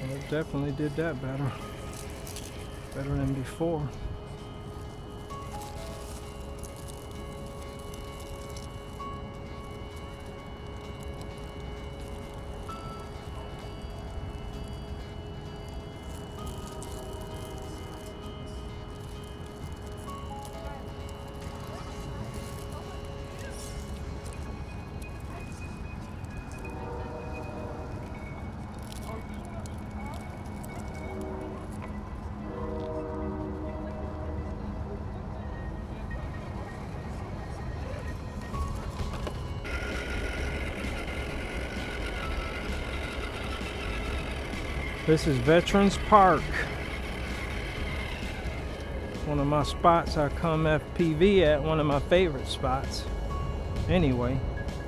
Well, it definitely did that better. Better than before. This is Veterans Park. One of my spots I come FPV at, one of my favorite spots. Anyway.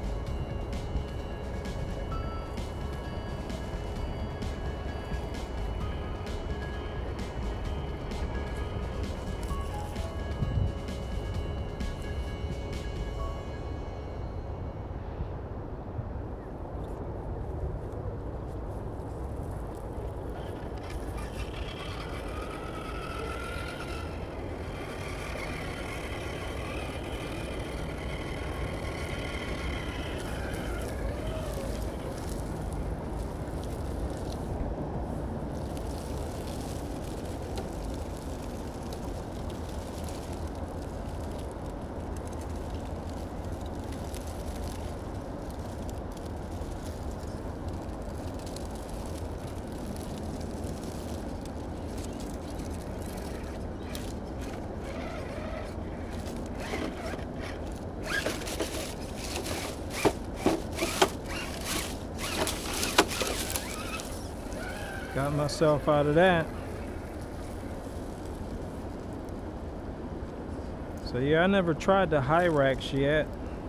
Got myself out of that. So yeah, I never tried the Hyrax yet.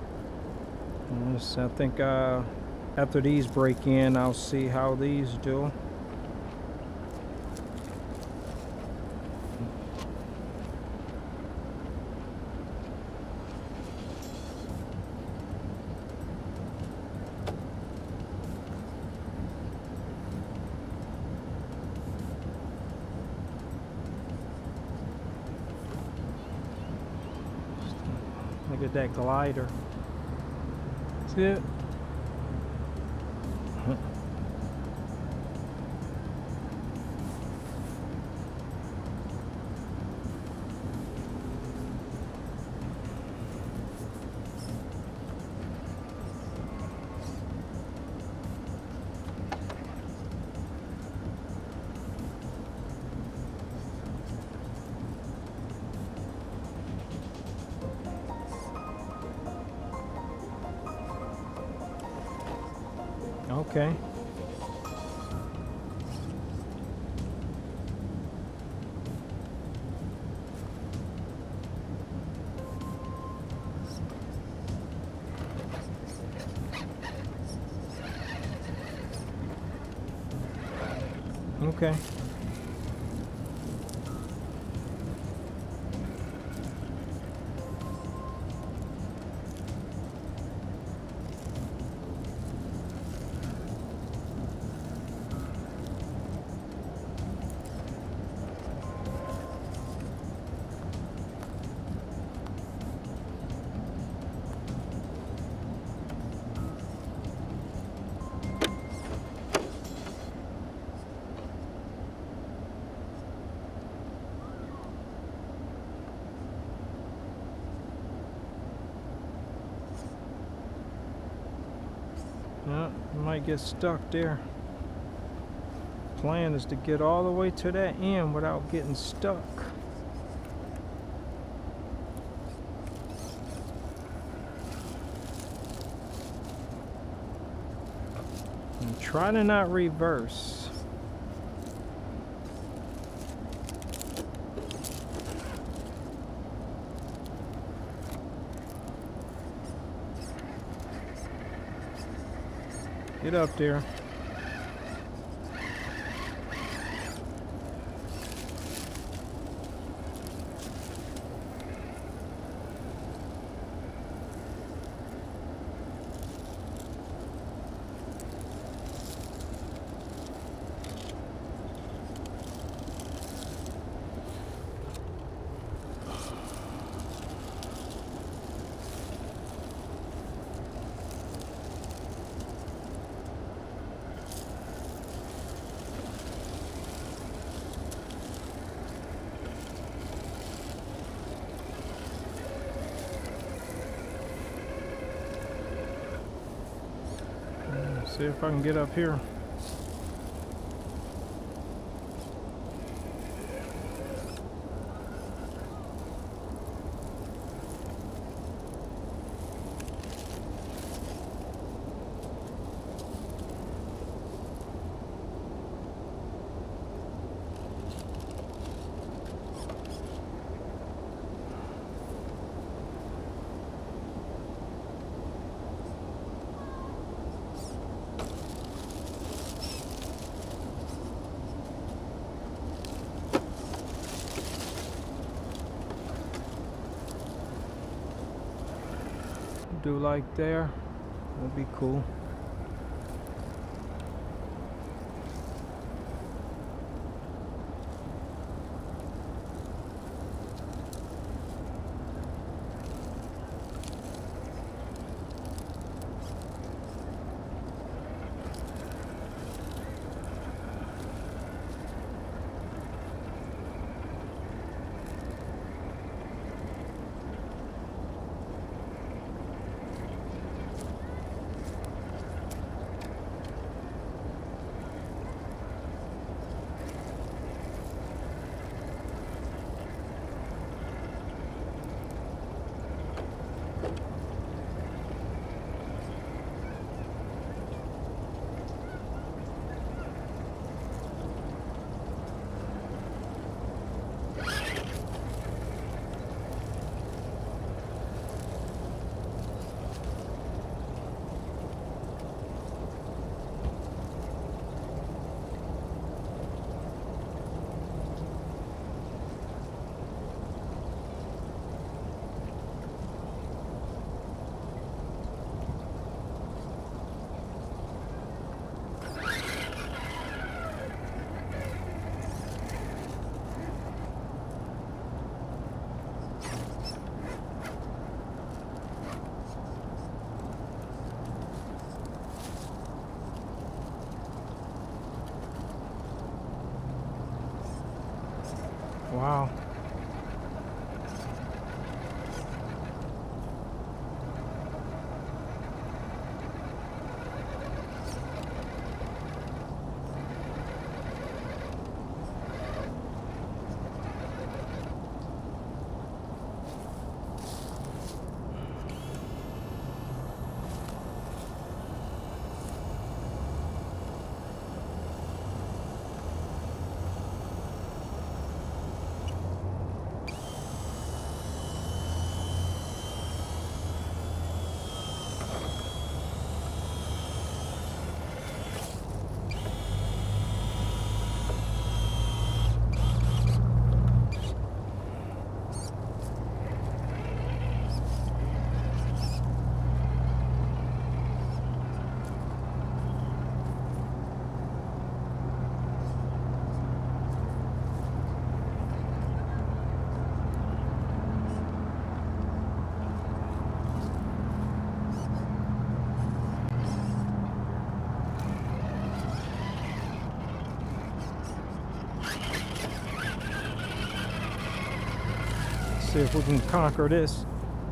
I think after these break in, I'll see how these do. Look at that glider. See it? Okay. Okay. Yeah, you might get stuck there. Plan is to get all the way to that end without getting stuck. And try to not reverse. Get up there. Let's see if I can get up here. Do like there, that'd be cool. Wow. See if we can conquer this.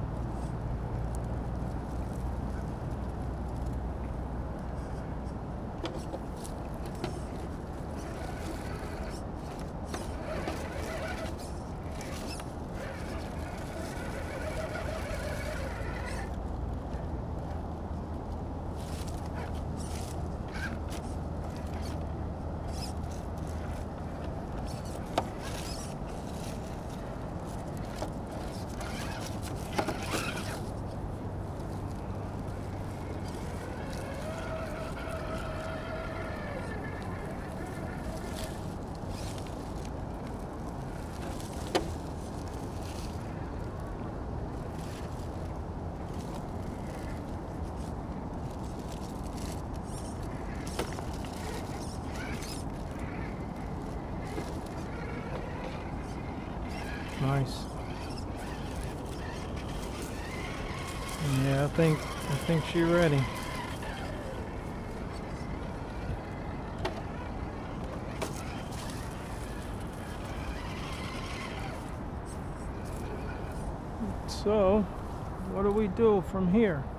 Nice. Yeah, I think she's ready. So, what do we do from here?